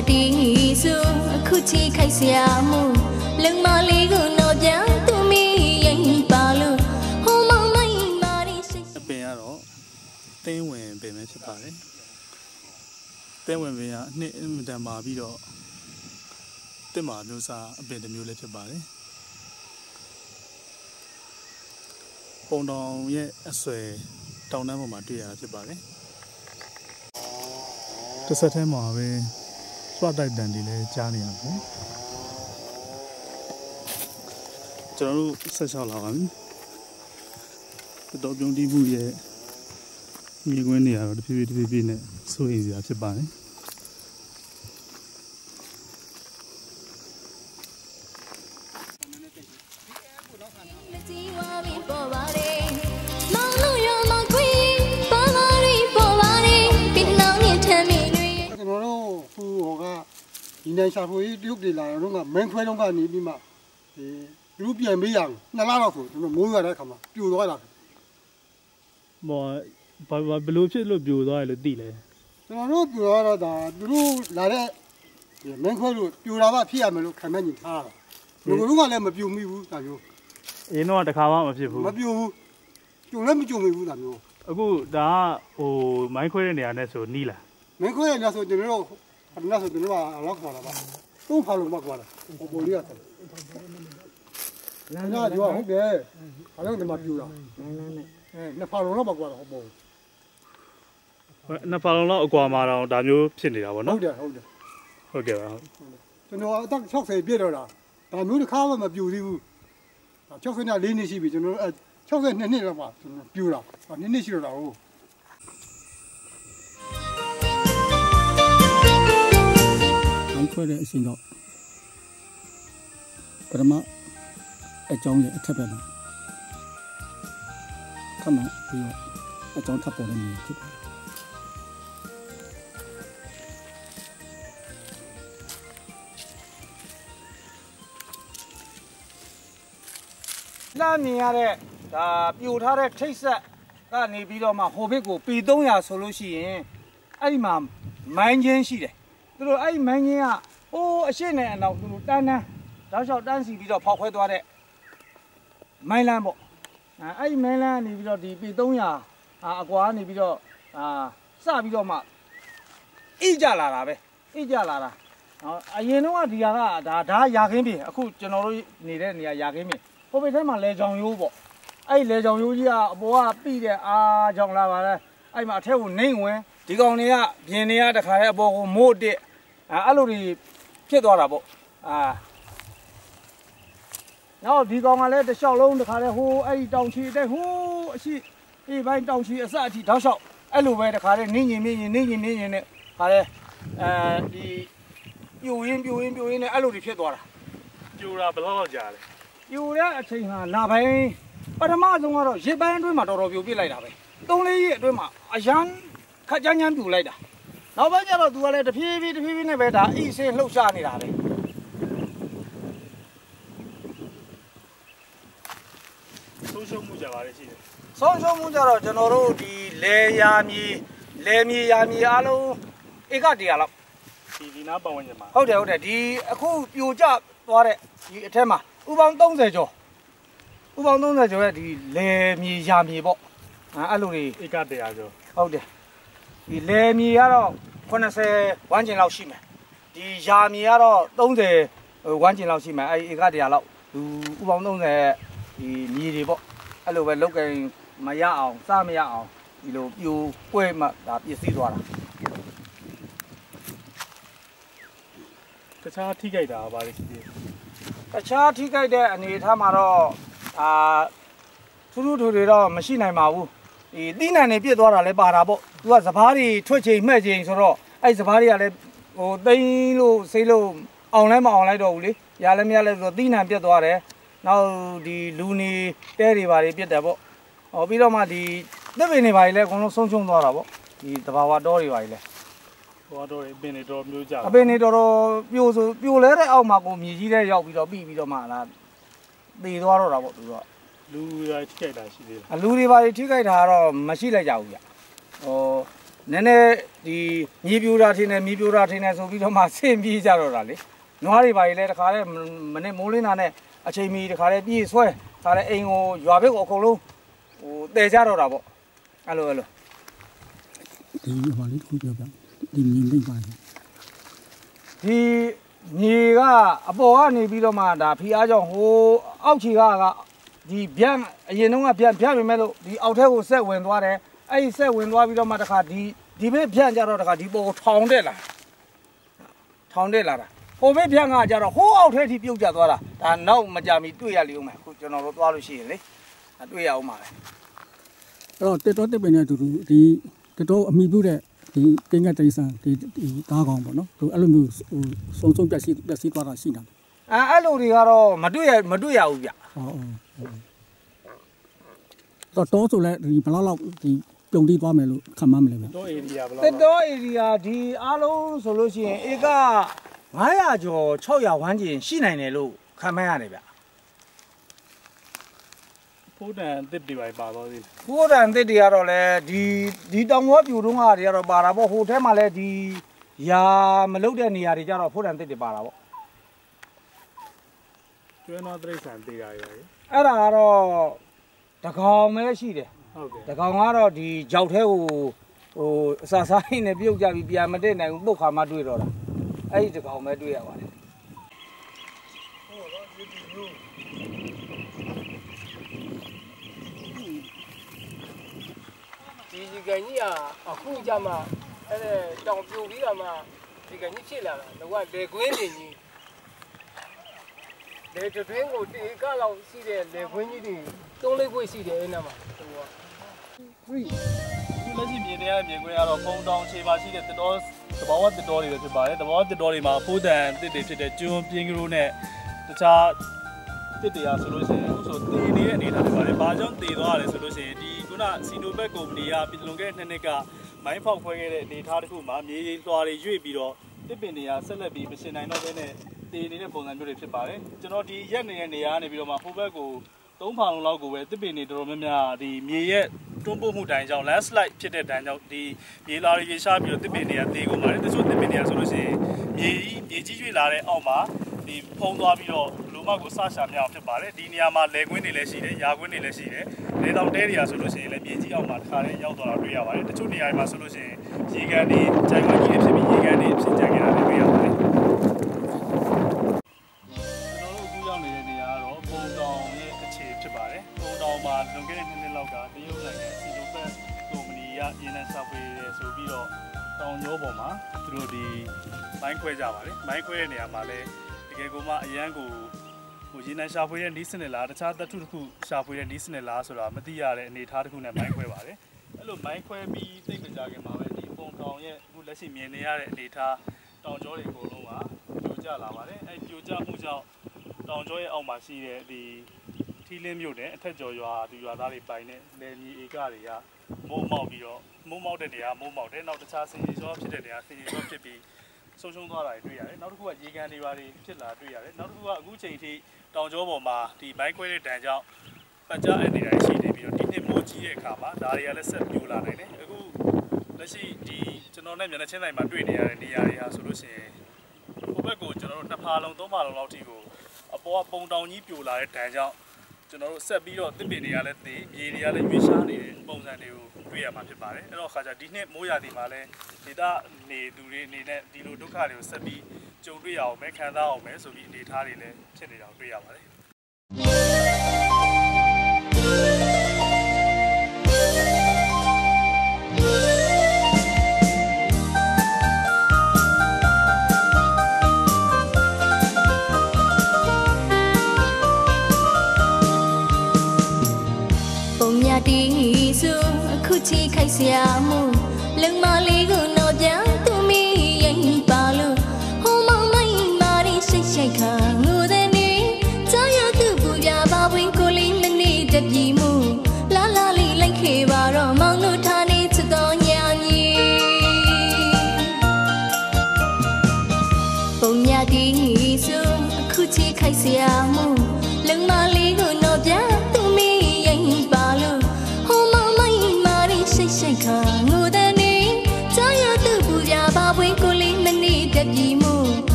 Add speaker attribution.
Speaker 1: đi du khu chi khai xia mu lưng mà lý gu nó giang tu mi yang ba lu hôm mong mai mà đi say
Speaker 2: bên đó tên quyền bên mấy chục bài tên quyền bên á nè mình đang mà bị đó tên màမျိုးစားbênတမျိုးလည်းဖြစ်ပါတယ်ပုံတော်ရဲ့အဆွဲတောင်တန်းပေါ်မှာတွေ့ရတာဖြစ်ပါတယ်တစ်ဆက်တည်းမှာပဲစွတ်တိုက်တန်တွေလည်းကြားနေရပါတယ်ကျွန်တော်တို့ဆက်လျှောက်လာပါပြီတော်ပြုံးတီးမှုရဲ့မြေကွင်းတွေကတော့တဖြည်းဖြည်းနဲ့စိုးရိမ်စရာဖြစ်ပါတယ်
Speaker 3: ဒီနေ့ရှာဖွေတရုတ်တွေလာတော့ကမင်းခွဲတော့ကနေပြီးမှဒီလူပြန်မေးရအောင်2လလောက်ဆိုကျွန်တော်မိုးရတဲ့အခါမှာပြိုသွားတာ
Speaker 2: ဘာဘလို့ဖြစ်လို့ပြိုသွားရလို့သိလဲ
Speaker 3: ကျွန်တော်တို့ပြိုသွားတော့ဒါသူတို့လာတဲ့မင်းခွဲလို့ပြိုတာကဖြစ်ရမယ်လို့ခံမှန်းနေထားတာလူကလည်းမပြိုမိဘူးဒါမျိုး
Speaker 2: အရင်တော့တခါမှမဖြစ်ဘူး
Speaker 3: မပြိုဘူးကျုံလည်းမကျုံမိဘူးဒါမျိုး
Speaker 2: အခုဒါကမိုင်းခွဲတဲ့နေရာနဲ့ဆိုနီးလား
Speaker 3: မင်းခွဲတဲ့နေရာဆိုကျွန်တော်တို့那是对吧？老快了吧？都跑了嘛过来，我厉害。那就好别，好像他妈丢了。那跑了嘛过来好不？
Speaker 2: 那跑了过嘛了，大牛骗你了不？
Speaker 3: 好的好的。
Speaker 2: 好的吧？
Speaker 3: 就那当巧克力别了啦，大牛的卡嘛丢的，巧克力那零的是比就那巧克力那了吧，就丢了，那是了哦。
Speaker 4: ခွဲတဲ့အချိန်တော့ပထမအကြောင်းရဲ့အထက်ဘက်မှာခဏပြီးတော့အကြောင်းထပ်ပေါ်နေဖြစ်တယ်
Speaker 5: လာမြင်ရတဲ့ဒါပြိုထားတဲ့ထိတ်ဆက်ကနေပြီးတော့မှဟိုဘက်ကိုပေ300ဆိုလို့ရှိရင်အဲ့ဒီမှာမိုင်းချင်းရှိတယ်သူတို့အဲ့ဒီမိုင်းချင်းကအိုးအရှိနဲ့အနောက်သူတို့တန်းတောက်လျှောက်တန်းစီပြီးတော့ဖောက်ခွဲသွားတဲ့မိုင်းလန်းပေါ့အဲ့ဒီမိုင်းလန်းကနေပြီးတော့ဒီပေ300အကွာကနေပြီးတော့စပြီးတော့မှအိကြလာတာပဲအိကြလာတာအရင်တော့ဒီဟာကဒါရာခင်းပြင်အခုကျွန်တော်တို့နေတဲ့နေရာရာခင်းပြင်ဟိုဘက်ထဲမှာလဲကြောင်ရိုးပေါ့အဲ့လဲကြောင်ရိုးကြီးကအပေါ်ကပြီးတဲ့အားကြောင်လာပါလဲအဲ့မှာအထက်ကိုနှိမ့်ဝင်ဒီကောင်တွေကပြင်တွေကတခါတည်းအပေါ်ကိုမိုးတက်အဲ့လိုတွေဖြစ်သွားတာပေါ့နောက်ဒီကောင်ကလည်းတစ်လျှောက်လုံးတခါတည်းဟိုအဲ့ဒီတောင်ချီတဲ့ဟိုအရှိဒီဘိုင်းတောင်ချီအစအထိတောက်လျှောက်အဲ့လိုပဲတခါတည်းနင်းညင်နဲ့ခါတည်းဒီပြိုရင်းနဲ့အဲ့လိုတွေဖြစ်သွားတာ
Speaker 2: ပြိုတာဘယ်လောက်ကြာလဲ
Speaker 5: ပြိုတဲ့အချိန်ဟာလာပိုင်းပထမဆုံးကတော့ရစ်ပိုင်းအတွင်းမှာတော်တော်ပြိုပြစ်လိုက်တာပဲ3-4ရက်အတွင်းမှာအရန်ခက်ကြမ်းပြိုလိုက်တာနောက်ပိုင်းကျတော့သူကလည်းတဖြည်းဖြည်းနဲ့ပဲဒါအိစင်းလှုပ်ရှားနေတာပဲ
Speaker 2: ဆုံးရှုံးမှုကြပါလေရှိတယ်
Speaker 5: ဆုံးရှုံးမှုကြတော့ကျွန်တော်တို့ဒီလေယာမြေအားလုံးဧက100လောက်
Speaker 2: ဒီနားပတ်ဝန်းကျင်မှာ
Speaker 5: ဟုတ်တယ်ဒီအခုပြိုကျသွားတဲ့ဒီအထက်မှာဥပေါင်း30ကျော်ရဲ့ဒီလေမြေယာမြေပေါ့အဲ့လိုတွေ
Speaker 2: ဧက100ကျော်
Speaker 5: ဟုတ်တယ်ဒီလေမြေကတော့80ဝန်းကျင်လောက်ရှိမယ်ဒီယာမြေကတော့30ဝန်းကျင်လောက်ရှိမယ်အဲ့ဧက100လောက်လူဥပေါင်း30ဒီမြေတွေပေါ့အဲ့လိုပဲလောက်ကင်မရအောင်စမရအောင်ဒီလိုပြိုပွဲမှဒါပစ္စည်းသွားတာ
Speaker 2: တခြားထိခိုက်တာပါလေရှိသေး
Speaker 5: တခြားထိခိုက်တဲ့အနေအထားမှာတော့ထူးတွေတော့မရှိနိုင်ပါဘူးဒီတိနံနေပြစ်သွားတာလည်းပါတာပေါ့သူကစပားတွေထွက်ချိန်မှဲ့ချိန်ဆိုတော့အဲ့စပားတွေကလည်းဟိုသိန်းလို့စိတ်လို့အောင်လဲမအောင်လိုက်တော့ဘူးလေရလည်းမရလဲဆိုတော့တိနံပြစ်သွားတယ်နောက်ဒီလူနေတဲတွေပါတွေပြစ်တယ်ပေါ့ဟောပြီးတော့မှဒီသစ်ပင်တွေပါတွေလည်းအကုန်လုံးဆုံးရှုံးသွားတာပေါ့ဒီတဘာဝတောတွေပါတွေလည်း
Speaker 2: ဟောတော့အပင်တွေတော်မျိုးကြ
Speaker 5: အပင်တွေတော်ပြိုလဲတဲ့အောက်မှာကိုမြေကြီးတဲ့ရောက်ပြီးတော့ပြီးတော့မှလားသေသွားတော့တာပေါ့သူက
Speaker 2: လူတွေထိခိုက်တာရှိသေးလား
Speaker 5: လူတွေပါထိခိုက်တာကတော့မရှိလိုက်ကြဘူးဗျဟို nene di mibura tine so bido ma simbi jaro da le nwari ba le takha le mane molina ne achimi takha le pi swe takha le ain ko ywa bek ko akou long ho te jaro da po alo
Speaker 4: ဒီဟောလေးတစ်ခုပြောပြဒီမြင်မိတ်ပါ
Speaker 5: ဒီညီကအပေါ်ကနေပြီးတော့မှဒါဖီအားကြောင့်ဟိုအောက်ခြေကဒီဗျံအရင်တုန်းကဗျံပြပေမဲ့လို့ဒီအောက်ထဲကိုဆက်ဝင်သွားတယ်အဲ့ဒီဆက်ဝင်သွားပြီးတော့မှတခါဒီဘက်ဗျံကြတော့တခါဒီပေါ်ကိုထောင်တက်လာတာဟိုဘက်ဗျံကကြတော့ဟိုးအောက်ထဲထိပြုတ်ကျသွားတာဒါနောက်မကြမီတွေ့ရလိမ့်ဦးမယ်ခုကျွန်တော်တို့သွားလို့ရှိရင်လေတွေ့ရအောင်ပါပဲ
Speaker 4: အဲ့တော့တက်တော့တက်ပင်နဲ့အတူတူဒီတက်တော့အမိပြုတဲ့ဒီတင်းကတိဆန်ဒီကားကောင်ပေါ့နော်သူအဲ့လိုမျိုးဟိုစုံပြက်စီသွားတာရှိတာ
Speaker 5: အဲ့လိုတွေကတော့မတွေ့ရဘူးဗျ
Speaker 4: တော့ဆိုလဲဒီဘလောက်လောက်ဒီပြုံတီးသွားမယ်လို့ခံမှန်းမလဲဗျ
Speaker 2: တော့ area ဘလောက်
Speaker 5: တက်တော့ area ဒီအားလုံးဆိုလို့ရှိရင်ဧက900ကျော်600ဝန်းကျင်ရှိနိုင်တယ်လို့ခံမှန်းရတယ်ဗျ
Speaker 2: ဖိုးတန်တစ်တွေပါတော့ဒီ
Speaker 5: ဖိုးတန်တစ်တွေကတော့လေဒီတောင်ဝပြူတုံးကတွေကတော့ပါတာပေါ့ဟိုထဲမှာလဲဒီရာမလုတ်တဲ့နေရာတွေကျတော့ဖိုးတန်တစ်တွေပါတာပေါ့
Speaker 2: ကျွမ်းတော်တိရစ္ဆာန်သေးတာရယ်
Speaker 5: အဲ့ဒါကတော့တကောင်ပဲရှိတယ်
Speaker 2: ဟုတ်ကဲ့
Speaker 5: တကောင်ကတော့ဒီကြောက်ထဲကိုဟိုအစာစားရင်းနဲ့ပြုတ်ကြပြီးပြန်မတက်နိုင်ဘူးပုတ်ခါမှတွေ့တော့တာအဲ့ဒီတကောင်ပဲတွေ့ရပါတယ်
Speaker 6: ဒီကကြီးကအခုကြမှာအဲ့တောင်ပြိုပြီးတော့မှဒီကကြီးဖြစ်လာတာတော့လေကွင်းနေကြီးလေတွင်းကိုတေကလောက်ရှိတဲ့လေကွင်းကြီးတွေသုံးလေးခွေရှိတယ်အဲ့နာမှာဟိုက
Speaker 2: လက်ရှိမြင်နေရတဲ့မြင်ကွင်းကတော့ပုံတောင်ခြေပါရှိတဲ့တတော်သဘာဝတတော်တွေပဲဖြစ်ပါတယ်သဘာဝတတော်တွေမှာဖိုးတန်တစ်တွေဖြစ်တဲ့ကျွန်းပြင်းကလေးနဲ့တခြားတစ်တွေအားဆိုလို့ရှိရင်အခုဆိုတည်နေတဲ့အနေထားတွေပါတယ်ဘာကြောင့်တည်သွားရလဲဆိုလို့ရှိရင်ဒီခုနစီနိုဘက်ကုမ္ပဏီကပြည်လွန်ခဲ့တဲ့နှစ်ကမိုင်းဖောက်ခွဲခဲ့တဲ့အနေထားတစ်ခုမှာမြေလွှာတွေရွေ့ပြီးတော့တစ်ပင်တွေကဆက်လက်ပြီးမရှင်နိုင်တော့ဘဲနဲ့တည်နေတဲ့ပုံစံမျိုးတွေဖြစ်ပါတယ်ကျွန်တော်ဒီရက်နေတဲ့နေရာကနေပြီးတော့မှဟိုဘက်ကို3ဖောင်လောက်ကိုပဲတစ်ပင်တွေတော်တော်များများဒီမြေရဲ့တွန်းပို့မှုတိုင်းကြောင့် landslide ဖြစ်တဲ့တိုင်းကြောင့်ဒီမြေလာတွေရှားပြီးတော့တစ်ပင်တွေကတေးကုန်ပါတယ်တချို့တစ်ပင်တွေကဆိုလို့ရှိရင်မြေကြီးရွေ့လာတဲ့အောက်မှာဒီဖုံးသွားပြီးတော့လူမကိုစရှာမြောက်ဖြစ်ပါတယ်ဒီနေရာမှာလေကွင်းတွေလည်းရှိတယ်ရာကွင်းတွေလည်းရှိတယ်လေတောင်တဲတွေကဆိုလို့ရှိရင်လည်းမြေကြီးအောက်မှာတစ်ခါလေးရောက်သွားတာတွေ့ရပါတယ်တချို့နေရာတွေမှာဆိုလို့ရှိရင်ရေကန်တွေဂျိုင်ဝါကြီးတွေဖြစ်ပြီးရေကန်တွေဖြစ်ကြနေတာတွေ့ရပါတယ်ကျွန်တော်တို့အခုရောက်နေတဲ့နေရာကတော့ပုံတောင်ရဲ့အခြေဖြစ်ပါတယ်ပုံတောင်မှာလွန်ခဲ့တဲ့နှစ်လောက်ကတရုတ်နိုင်ငံစီနိုပက်ကုမ္ပဏီကရင်းနှီးဆောက်ပေးတယ်ဆိုပြီးတော့တောင်ကျောပေါ်မှာသူတို့ဒီမိုင်းခွဲကြပါတယ်မိုင်းခွဲတဲ့နေရာမှာလည်းတကယ်ကိုမှအရန်ကိုရင်းနှီးရှာဖွေတဲ့နီးစနစ်လားတခြားသတ္တုတစ်ခုရှာဖွေတဲ့နီးစနစ်လားဆိုတာမသိရတဲ့အနေအထားတစ်ခုနဲ့မိုင်းခွဲပါတယ်အဲ့လိုမိုင်းခွဲပြီးသိမကြခင်မှာပဲဒီပုံတောင်ရဲ့အခုလက်ရှိမြင်နေရတဲ့အနေအထားတောင်ကျောတွေအကုန်လုံးကပြိုကျလာပါတယ်အဲ့ပြိုကျမှုကြောင့်တောင်ကျောရဲ့အောက်မှာရှိတဲ့ဒီထီးလင်းမြို့နယ်အထက်ကျော်ရွာဒီရွာသားတွေပိုင်တဲ့လယ်မြေဧကတွေကမိုးမောက်ပြီးတော့မိုးမောက်တဲ့နေရာမိုးမောက်တယ်နောက်တခြားဆင်ရီစောဖြစ်တဲ့နေရာဆင်ရီစောဖြစ်ပြီးဆုံးရှုံးသွားတာတွေ့ရတယ်နောက်တစ်ခုကရေကန်တွေပါတွေဖြစ်လာတွေ့ရတယ်နောက်တစ်ခုကအခုချိန်ထိတောင်ကျောပေါ်မှာဒီမိုင်းခွဲတဲ့တန်ကြောင့်ပတ်ကြားအနေနဲ့ရှိနေပြီးတော့ဒီနှစ်မိုးကြီးတဲ့အခါမှာဒါတွေကလည်းဆက်ပြိုလာနိုင်တယ်အခုလက်ရှိဒီကျွန်တော်နဲ့မျက်နှာချင်းတိုင်းမှာတွေ့နေရတဲ့နေရာတွေဟာဆိုလို့ရှိရင်ဟိုဘက်ကိုကျွန်တော်တို့2ဖာလုံး3ဖာလုံးလောက်ထိကိုအပေါ်ကပုံတောင်ကြီးပြိုလာတဲ့တန်ကြောင့်ကျွန်တော်တို့ဆက်ပြီးတော့တစ်ပင်တွေကလည်းသေမြေတွေကလည်းရွေးရှားနေတဲ့ပုံစံတွေကိုတွေ့ရမှာဖြစ်ပါတယ်အဲ့တော့ခါကျဒီနှစ်မိုးရာသီမှာလည်းဒေသနေသူတွေအနေနဲ့ဒီလိုဒုက္ခတွေကိုဆက်ပြီးကြုံတွေ့ရအောင်ပဲခံစားအောင်ပဲဆိုပြီးအနေအထားတွေလည်းဖြစ်နေတာကိုတွေ့ရပါတယ်
Speaker 1: တီစုအခုချီခိုက်ဆရာမှုလုံမလေးကိုတော့ပြန်သူမီရင်ပါလို့ဟိုမောင်မိုင်းမာရီရှိတ်ရှိတ်ခါငိုတဲ့နေကြောက်ရသူပူပြပါဝင်ကိုလေးမနေတပြီမှုလာလာလေးလိုက်ခေပါတော့မောင်တို့ထားနေချစ်တော်ညာညီပုံညာတီစုအခုချီခိုက်ဆရာမှု